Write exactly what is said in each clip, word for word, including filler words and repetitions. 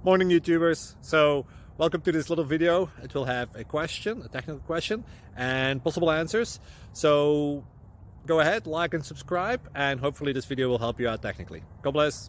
Morning YouTubers. So welcome to this little video. It will have a question, a technical question, and possible answers. So go ahead, like and subscribe, and hopefully this video will help you out technically. God bless.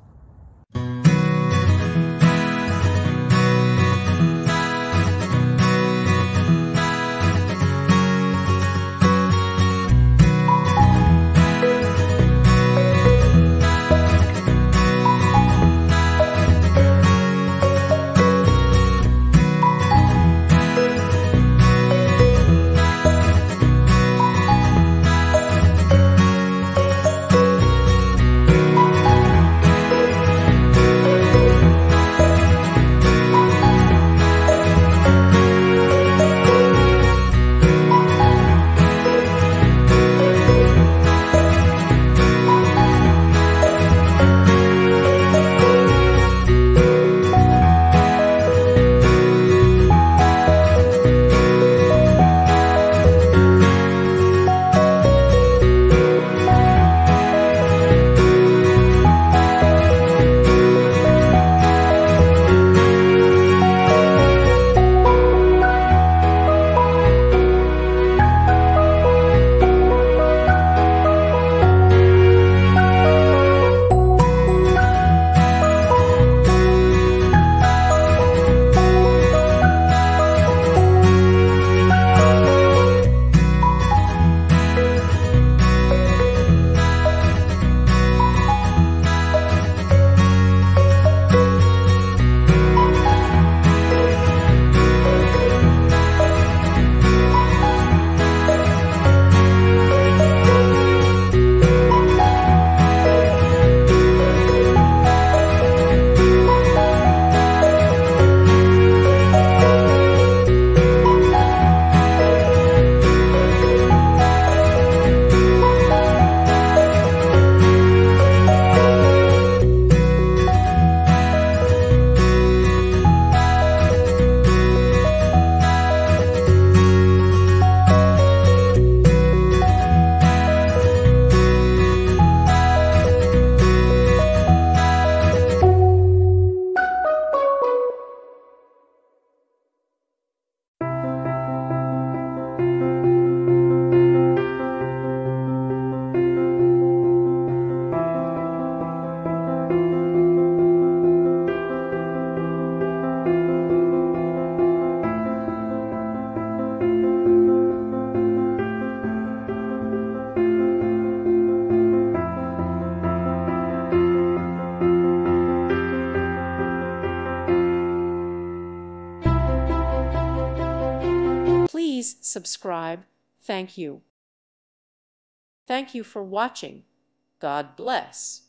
Please subscribe. Thank you. Thank you for watching. God bless.